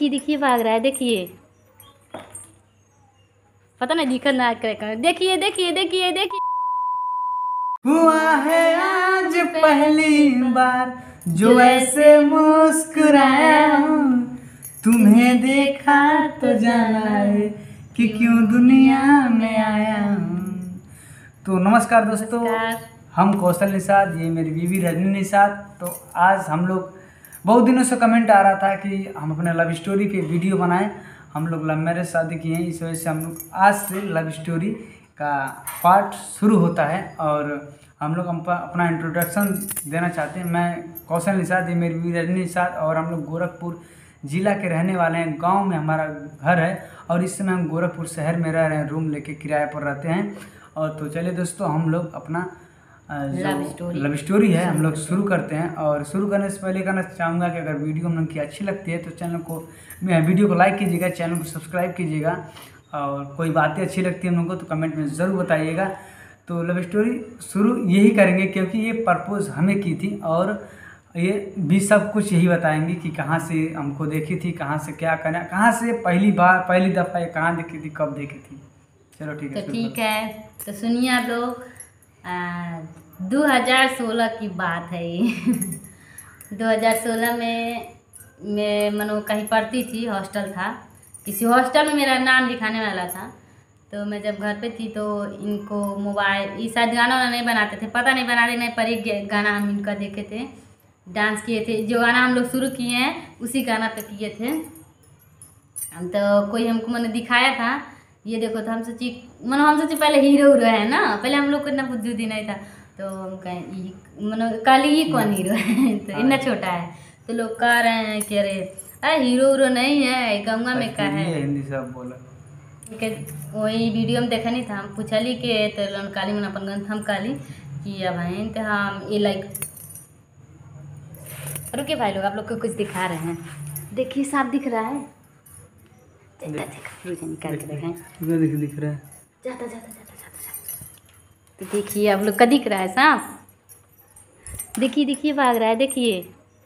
देखिए देखिए भाग रहा है, देखिए पता नहीं दिखा ना कर। देखिए देखिए देखिए देखिए हुआ है आज पहली बार जो ऐसे मुस्कुराया हूँ, तुम्हें देखा तो जाना है कि क्यों दुनिया में आया हूँ। तो नमस्कार दोस्तों, हम कौशल निषाद, ये मेरी बीवी रजनी निषाद। तो आज हम लोग बहुत दिनों से कमेंट आ रहा था कि हम अपने लव स्टोरी पे वीडियो बनाएं। हम लोग लव मैरिज शादी किए हैं, इस वजह से हम लोग आज से लव स्टोरी का पार्ट शुरू होता है और हम लोग अपना इंट्रोडक्शन देना चाहते हैं। मैं कौशल निषाद, ये मेरी बीवी रजनी निषाद और हम लोग गोरखपुर ज़िला के रहने वाले हैं। गांव में हमारा घर है और इस समय हम गोरखपुर शहर में रह रहे हैं, रूम लेके किराए पर रहते हैं। और तो चलिए दोस्तों, हम लोग अपना लव स्टोरी है हम लोग शुरू करते हैं। और शुरू करने से पहले कहना चाहूँगा कि अगर वीडियो हम लोग की अच्छी लगती है तो चैनल को वीडियो को लाइक कीजिएगा, चैनल को सब्सक्राइब कीजिएगा और कोई बातें अच्छी लगती है हम लोग को तो कमेंट में ज़रूर बताइएगा। तो लव स्टोरी शुरू यही करेंगे क्योंकि ये प्रपोज हमें की थी और ये भी सब कुछ यही बताएंगे कि कहाँ से हमको देखी थी, कहाँ से क्या करना, कहाँ से पहली दफ़ा ये कहाँ देखी थी, कब देखी थी। चलो ठीक है, तो ठीक है। तो सुनिए आप लोग, 2016 की बात है ये। 2016 में मैं मनो कहीं पढ़ती थी, हॉस्टल था, किसी हॉस्टल में मेरा नाम लिखाने वाला था। तो मैं जब घर पे थी तो इनको मोबाइल, ये शायद गाना वाना नहीं बनाते थे, पता नहीं बनाते नहीं, पर एक गाना हम इनका देखे थे, डांस किए थे। जो गाना हम लोग शुरू किए हैं उसी गाना पे किए थे। तो कोई हमको मैंने दिखाया था, ये देखो। तो हम सोची पहले हीरो है ना, पहले हम लोग को इतना बुद्धि नहीं था। तो हम कहें कल ये कौन हीरो है तो इतना छोटा है। तो लोग कह रहे हैं कि अरे हीरो नहीं है, गंगा में का है, हिंदी सब बोला। वही वीडियो में देखा नहीं था। हम पूछली के तो काली मन अपन गंथ हम काली कि अब हैं तो हम ये लाइक रुके भाई लोग, आप लोग को कुछ दिखा रहे हैं। देखिए साफ दिख रहा है, निकाल के देखें, दिख रहा है, जाता जाता जाता जाता जाता। तो देखिए आप लोग का दिख रहा है सांप, देखिए देखिए भाग रहा है, देखिए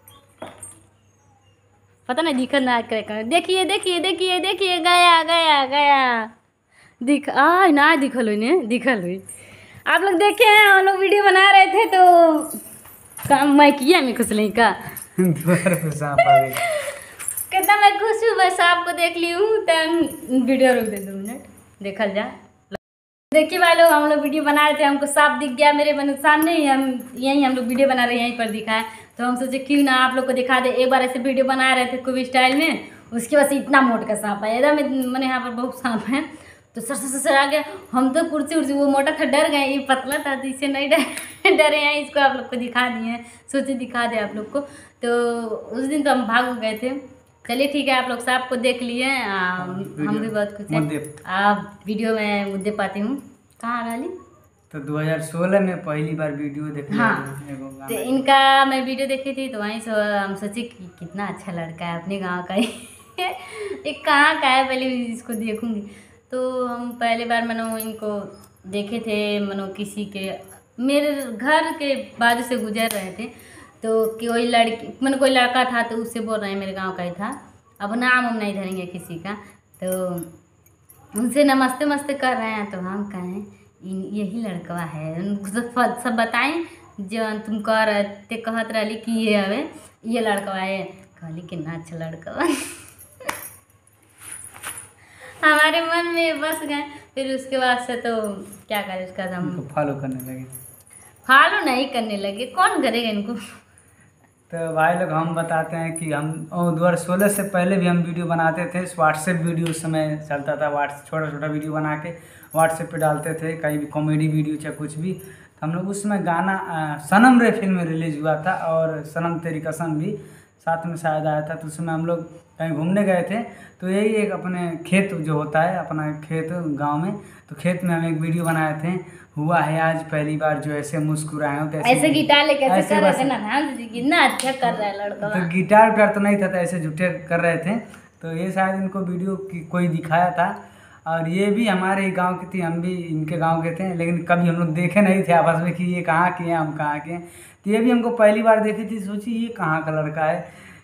पता नहीं दिखा ना कर। देखिए देखिए देखिए देखिए गया गया गया दिख ना दिखल हुई ने दिखल हुई। आप लोग देखे हैं, हम लोग वीडियो बना रहे थे तो काम मैं किया में खुश नहीं का द्वार पे सांप आ गई। कितना मैं खुश हूँ, बस आपको देख ली हूँ। तो वीडियो रोक दे 2 मिनट, देखल जा। देखिए भाई लोग, हम लोग वीडियो बना रहे थे, हमको सांप दिख गया मेरे मन सामने ही। हम लोग वीडियो बना रहे हैं, यहीं पर दिखा है। तो हम सोचे क्यों ना आप लोग को दिखा दे। एक बार ऐसे वीडियो बना रहे थे कोई स्टाइल में, उसके बाद से इतना मोट का सांप है एकदम। मैंने यहाँ पर बहुत सांप है तो सर आ गया। हम तो कुर्सी उर्सी, वो मोटा था डर गए, ये पतला था तो इससे नहीं डरे हैं। इसको आप लोग को दिखा दिए, सोचे दिखा दे आप लोग को। तो उस दिन तो हम भाग गए थे। चलिए ठीक है, आप लोग सांप को देख लिए, हम भी बहुत खुश हैं। आप वीडियो में मुद्दे पाती हूँ कहाँ आ रही। तो 2016 में पहली बार वीडियो देखी। हाँ, तो इनका मैं वीडियो देखी थी तो वहीं से हम सोचे कि कितना अच्छा लड़का है, अपने गांव का ही एक कहाँ का है, पहले इसको देखूंगी। तो हम पहली बार मनो इनको देखे थे, मनो किसी के मेरे घर के बाजू से गुजर रहे थे। तो कोई लड़की मैंने कोई लड़का था तो उससे बोल रहे हैं मेरे गांव का ही था, अब नाम हम नहीं धरेंगे किसी का। तो उनसे नमस्ते मस्ते कर रहे हैं तो हम कहें यही लड़का है। उनको सब बताएं जो तुम कह रहे थे, कहत रही कि ये हवे ये लड़का है। कहली कितना अच्छा लड़का हमारे मन में बस गए। फिर उसके बाद से तो क्या करें, उसका हम फॉलो करने लगे। फॉलो नहीं करने लगे, कौन करेगा इनको। तो भाई लोग, हम बताते हैं कि हम 2016 से पहले भी हम वीडियो बनाते थे। व्हाट्सएप वीडियो उस समय चलता था, छोटा छोटा वीडियो बना के व्हाट्सएप पे डालते थे, कहीं भी कॉमेडी वीडियो चाहे कुछ भी। तो हम लोग उस समय गाना सनम रे फिल्म में रिलीज हुआ था और सनम तेरी कसम भी साथ में शायद आया था। तो उस समय हम लोग कहीं घूमने गए थे तो यही एक अपने खेत जो होता है, अपना खेत गांव में, तो खेत में हम एक वीडियो बनाए थे, हुआ है आज पहली बार जो ऐसे मुस्कुराए हो। ऐसे गिटार लेके ऐसे कर रहे थे ना, कितना अच्छा कर रहा है लड़का। तो गिटार तो नहीं था, तो ऐसे झूठे कर रहे थे। तो ये शायद इनको वीडियो कोई दिखाया था और ये भी हमारे गांव की थी, हम भी इनके गांव के थे, लेकिन कभी हम लोग देखे नहीं थे आपस में कि ये कहाँ के हैं हम कहाँ के हैं। तो ये भी हमको पहली बार देखी थी, सोची ये कहाँ का लड़का है,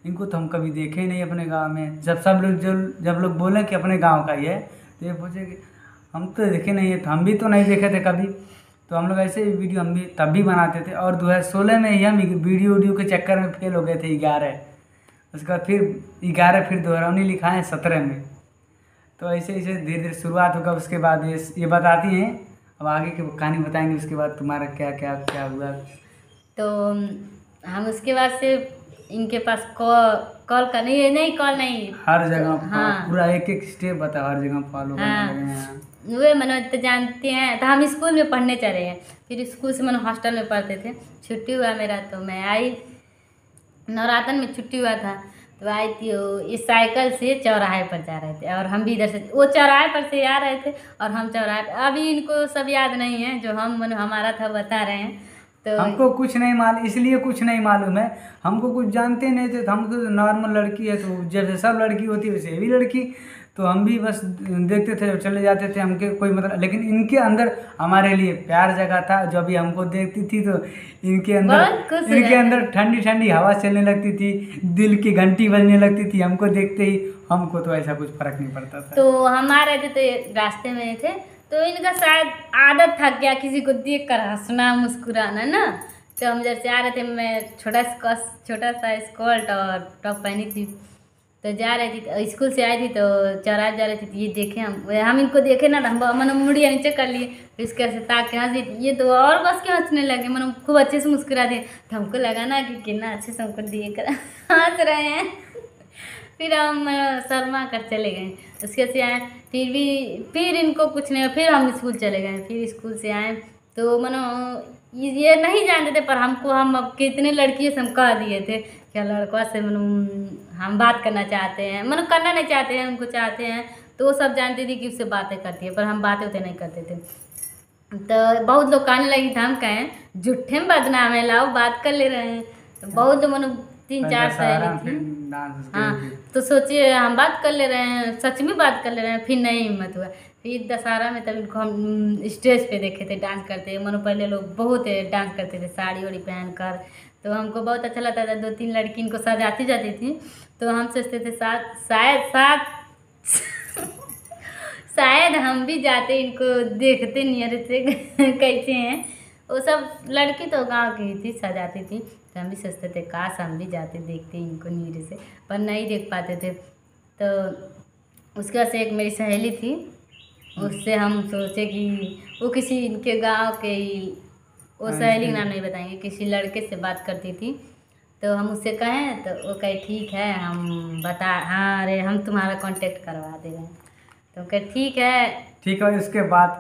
इनको तो हम कभी देखे ही नहीं अपने गांव में। जब सब लोग जब लोग बोले कि अपने गांव का ही है, तो ये पूछे कि हम तो देखे नहीं है, तो हम भी तो नहीं देखे थे कभी। तो हम लोग ऐसे ही वीडियो हम भी तब भी बनाते थे। और 2016 में ही हम वीडियो के चक्कर में फेल हो गए थे 11। उसके बाद फिर 11 फिर दोहरावनी लिखा है 17 में। तो ऐसे ऐसे धीरे धीरे शुरुआत होगा। उसके बाद ये बताती हैं, अब आगे की कहानी बताएंगे। उसके बाद तुम्हारा क्या क्या क्या हुआ। तो हम उसके बाद से इनके पास कॉल करने, ये नहीं कॉल नहीं, हर जगह हाँ पूरा एक एक स्टेप बता, हर जगह फॉलो हाँ करने लगे हैं। वे मनोज तो जानते हैं। तो हम स्कूल में पढ़ने चले हैं, फिर स्कूल से मैंने हॉस्टल में पढ़ते थे। छुट्टी हुआ मेरा तो मैं आई, नवरातन में छुट्टी हुआ था तो आई थी। इस साइकिल से चौराहे पर जा रहे थे और हम भी इधर से, वो चौराहे पर से आ रहे थे और हम चौराहे पर। अभी इनको सब याद नहीं है जो हम हमारा था बता रहे हैं। तो हमको कुछ नहीं मालूम, इसलिए कुछ नहीं मालूम है। हमको कुछ जानते नहीं थे, तो हमको नॉर्मल लड़की है, तो जैसे सब लड़की होती है वैसे ये भी लड़की। तो हम भी बस देखते थे और चले जाते थे। हमके कोई मतलब, लेकिन इनके अंदर हमारे लिए प्यार जगा था। जो अभी हमको देखती थी तो इनके अंदर ठंडी ठंडी हवा चलने लगती थी, दिल की घंटी बजने लगती थी हमको देखते ही। हमको तो ऐसा कुछ फर्क नहीं पड़ता था। तो हम आ रहे थे तो रास्ते में थे, तो इनका शायद आदत था क्या किसी को देख कर हंसना मुस्कुराना ना। तो हम जैसे आ रहे थे, मैं छोटा सा स्कर्ट और टॉप पहनी थी। तो जा रही थी, स्कूल से आई थी तो चौराहे जा रही थी। तो ये देखे हम इनको देखे ना, हम मैंने मुड़िया नीचे कर लिए। फिर इसके से ताक के हंसी, ये तो और बस के हंसने लगे। मैंने खूब अच्छे से मुस्कुरा दिए। तो हमको लगा ना कि कितना अच्छे से हमको देख कर हंस रहे हैं। फिर हम शर्मा कर चले गए। उसके से आए, फिर इनको कुछ नहीं, फिर हम स्कूल चले गए। फिर स्कूल से आए तो मनो ये नहीं जानते थे, पर हम अब कितने लड़कियों से हम कह दिए थे क्या लड़का से हम बात करना चाहते हैं, करना नहीं चाहते हैं, उनको चाहते हैं। तो वो सब जानती थी कि उससे बातें करती है, पर हम बातें उतने नहीं करते थे। तो बहुत लोग कहने लगी था, हम कहें झूठे में बदनाम है, लाओ बात कर ले रहे हैं। तो बहुत लोग 3-4 सहेली थी, हाँ। तो सोचिए हम बात कर ले रहे हैं, सच में बात कर ले रहे हैं। फिर नहीं हिम्मत हुआ। फिर दशहरा में तब इनको हम स्टेज पे देखे थे डांस करते। पहले लोग बहुत डांस करते थे साड़ी वाड़ी पहन कर, तो हमको बहुत अच्छा लगता था। 2-3 लड़की इनको सजाती जाती थी। तो हम सोचते थे शायद हम भी जाते, इनको देखते नियर से कैसे हैं। वो सब लड़की तो गांव की ही थी, सजाती थी। तो हम भी सोचते थे काश हम भी जाते, देखते इनको नीर से, पर नहीं देख पाते थे। तो उसके बाद से एक मेरी सहेली थी, उससे हम सोचे कि वो किसी इनके गांव के ही, वो सहेली का नाम नहीं बताएंगे, किसी लड़के से बात करती थी। तो हम उससे कहें तो वो कहे ठीक है, हाँ अरे हम तुम्हारा कांटेक्ट करवा दे रहे हैं। तो कहे ठीक है। उसके बाद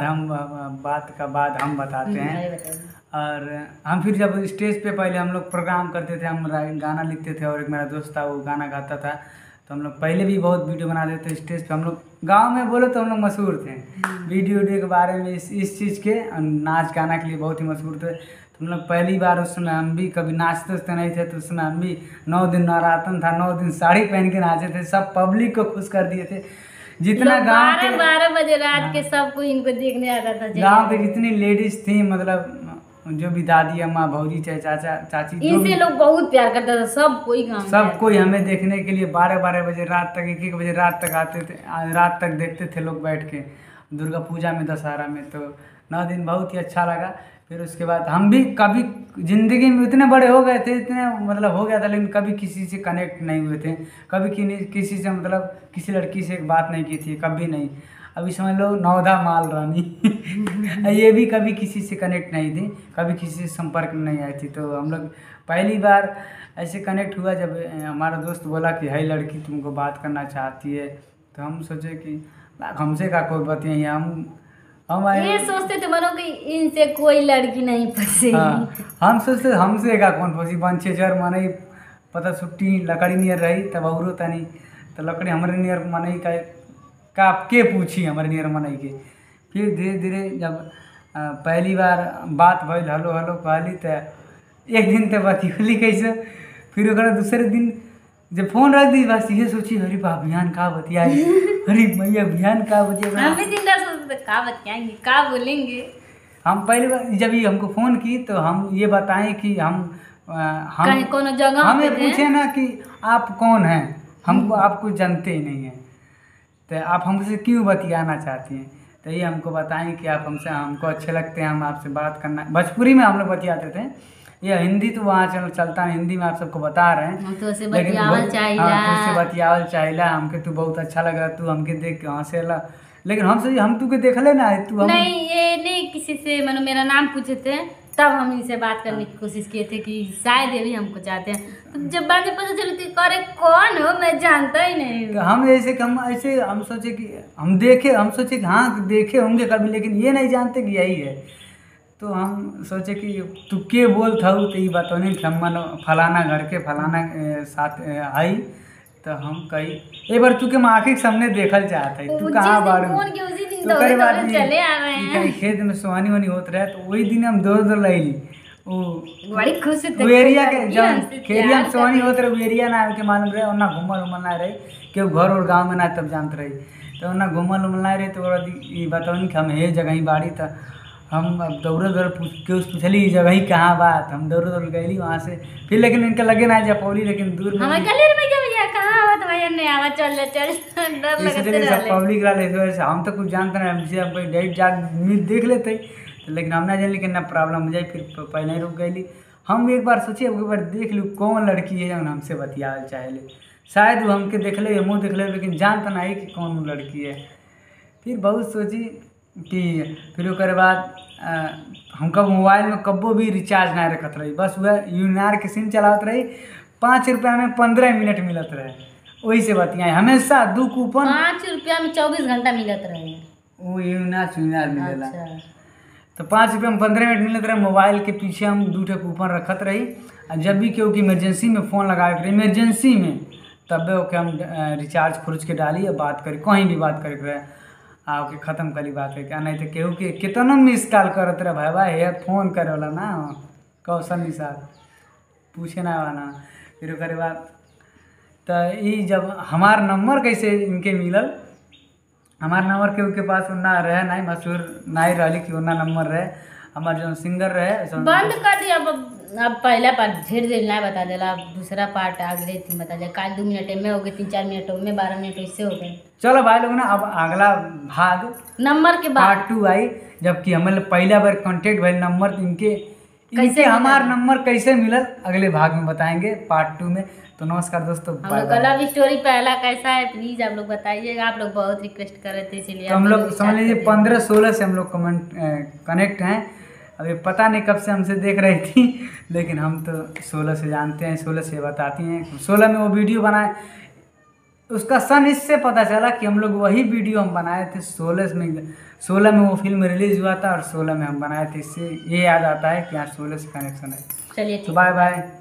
हम बताते हैं। और हम फिर जब स्टेज पे पहले हम लोग प्रोग्राम करते थे, हम गाना लिखते थे और एक मेरा दोस्त था वो गाना गाता था। तो हम लोग पहले भी बहुत वीडियो बनाते थे स्टेज पे। हम लोग गांव में बोले तो हम लोग मशहूर थे वीडियो के बारे में, इस चीज़ के नाच गाना के लिए बहुत ही मशहूर थे। तो हम लोग पहली बार उस समय हम भी कभी नाचते नहीं थे। तो उस समय हम भी 9 दिन नवरातन था, 9 दिन साड़ी पहन के नाचे थे। सब पब्लिक को खुश कर दिए थे। जितना गाँव के 12 बजे रात के सबको इनको देखने आता था। गाँव के जितनी लेडीज थी, मतलब जो भी दादी अम्मा भौजी चाहे चाचा चाची, इनसे लोग बहुत प्यार करता था। सब कोई हमें देखने के लिए 12 बजे रात तक, 1 बजे रात तक आते थे, रात तक देखते थे लोग बैठ के। दुर्गा पूजा में, दशहरा में, तो 9 दिन बहुत ही अच्छा लगा। फिर उसके बाद हम भी कभी ज़िंदगी में इतने बड़े हो गए थे, इतने मतलब हो गया था, लेकिन कभी किसी से कनेक्ट नहीं हुए थे। कभी किसी से मतलब किसी लड़की से एक बात नहीं की थी, कभी नहीं। अभी समझ लो नौधा माल रानी ये भी कभी किसी से कनेक्ट नहीं थी, कभी किसी से संपर्क में नहीं आई थी। तो हम लोग पहली बार ऐसे कनेक्ट हुआ जब हमारा दोस्त बोला कि है लड़की तुमको बात करना चाहती है। तो हम सोचे कि हमसे का कोई बात नहीं, हम ये सोचते थे मनो कि इनसे कोई लड़की नहीं फंसेगी। हाँ, हम सोचते हमसे का कौन फंसी, 5-6 मने पता छुट्टी लकड़ी नियर रही तब औरो तनी, तो लकड़ी हमारे नियर मनई का के पूछी हमारे नियर मनई के। फिर धीरे धीरे जब पहली बार बात भइल, हलो कहली, तो एक दिन तो बतियली कैसे। फिर दूसरे दिन जब फोन रख दी, बस ये सोची अरे अभियान का बतियाई, अरे मैया अभियान का बतिया। हम भी जिंदा सोचते का बतियाएंगे, का बोलेंगे। हम पहली बार जब ये हमको फ़ोन की तो हम ये बताएं कि हम कहीं कोनो जगह हमें पे थे। पूछे ना कि आप कौन हैं, हमको आपको जानते ही नहीं हैं, तो आप हमसे क्यों बतियाना चाहती हैं। तो ये हमको बताएं कि आप हमसे, हमको अच्छे लगते हैं, हम आपसे बात करना। भोजपुरी में हम लोग बतियाते थे, ये हिंदी तो वहाँ चलता है, हिंदी में आप सबको बता रहे हैं। हम तो उससे लेकिन बतियावल चाहिला। हाँ, तो उससे बतियावल चाहिला, हमके तू बहुत अच्छा लग रहा, तू हमके देख के हंसेला, लेकिन हम तू के देखले ना, तू हम नहीं, ये नहीं किसी से मतलब मेरा नाम पूछे थे, तब हम इनसे बात करने की कोशिश किए थे कि शायद ये भी हमको चाहते हैं। तो जब बाद में पता चली कि अरे कौन हो, मैं जानता ही नहीं हूँ। तो हम ऐसे कि हम सोचे कि हम सोचे कि हाँ देखे होंगे कभी, लेकिन ये नहीं जानते कि यही है। तो हम सोचे कि तू के बोल था, तो ये बतौनी कि हम फलाना घर के फलाना साथ आई, तो हम कही एक बार तू के आँखी के सामने देखल चाहता है, तू कहाँ बाड़ू। तो करे बात चले आ रहे हैं, खेत में सोहानी वनी होत रहे, तो वही दिन हम दौड़ लैली वो बड़ी खुश थे। एरिया के जब खेरिया में सोहानी होत रहे, वो एरिया ना के मालूम रहे, ओना घूमल उमल ना रही, केहू घर और गाँव में ना तब जानते रही, तो ओना घूमल उमल ना रही। तो ये बताऊन कि हम हे जगह ही बाड़ी, था हम अब दौड़े पूछली जगह ही कहाँ बात, हम दौड़ गई वहाँ से, फिर लेकिन इनका लगे ना जा पौली, लेकिन दूर में हमें कहले रे भैया कहाँ आवत भैया नहीं आवा, चल डर लगते सब रहले। पब्लिक रहा, इस वजह से हम तो कुछ जानते नहीं, हमसे हम कोई डेट जाग देख लेते, तो लेकिन हम ना जान, लेकिन ना प्रॉब्लम हो जाए, फिर पहले ही रुक गई। हम एक बार सोचिए, एक बार देख लूँ कौन लड़की है जो हमसे बतियाल चाहे, शायद वो हमके देख ले, मुँह देख ले, लेकिन जानता नहीं कि कौन वो लड़की है। फिर बहुत सोची कि फिर ओकर बाद हमका मोबाइल में कब्बो भी रिचार्ज ना रखत रही, बस वह यूनार के सिम चलावत रही, 5 रुपया में 15 मिनट मिलत रहे, वही से बतियाए हमेशा। 2 कूपन 5 रुपया में 24 घंटा मिलत रहे, वो यूनार मिलेला। अच्छा। तो 5 रुपया में 15 मिनट मिलत रहे। मोबाइल के पीछे हम 2 ठे कूपन रखत रही, और जब भी केहू की इमरजेंसी में फ़ोन लगा के इमरजेंसी में, तब ओके हम रिचार्ज खोज के डाली और बात करी, कहीं भी बात करे रहे, ओके ख़त्म करी बात करके। नहीं तो केहू के कितना मिस कॉल करत रहे, भाई यार फ़ोन करे वाला ना कौशल निशार पूछे ना वाला। फिर ओकर बाद तो ये जब हमार नंबर कैसे इनके मिलल, हमार नंबर केहू के पास ना रहे, नहीं मशहूर नहीं रही कि उतना नंबर रहे, हमार जो सिंगर रहे बंद कर दिया। अब पहला पार्ट ढेर देर नहीं बता देला, अब दूसरा पार्ट अगले थी बता दे, काल 2 मिनट में हो गए, 3-4 मिनट में 12 मिनट इससे हो गए। चलो भाई लोग ना, अब अगला भाग नंबर के बाद पार्ट 2 आई, जबकि हमें पहला बार कांटेक्ट भाई नंबर इनके हमार नंबर कैसे मिलल अगले भाग में बताएंगे पार्ट 2 में। तो नमस्कार दोस्तों, हम लोग का लव स्टोरी पहला कैसा है प्लीज आप लोग बताइएगा, आप लोग बहुत रिक्वेस्ट कर रहे थे, इसलिए तो हम लोग समझ लीजिए 15-16 से हम लोग कनेक्ट हैं। अभी पता नहीं कब से हमसे देख रही थी, लेकिन हम तो 16 से जानते हैं, 16 से बताती हैं। 16 में वो वीडियो बनाए, उसका सन इससे पता चला कि हम लोग वही वीडियो हम बनाए थे 16 में वो फिल्म रिलीज हुआ था, और 16 में हम बनाए थे, इससे ये याद आता है कि यहाँ 16 से कनेक्शन है। चलिए तो बाय बाय।